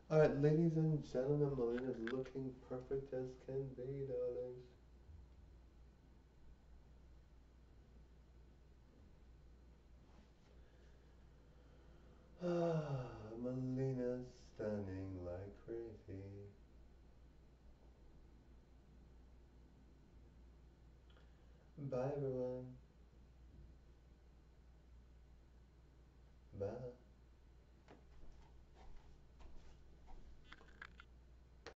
Alright, ladies and gentlemen, Melina's looking perfect as can be, darlings. Ah, Melina's stunning like crazy. Bye, everyone.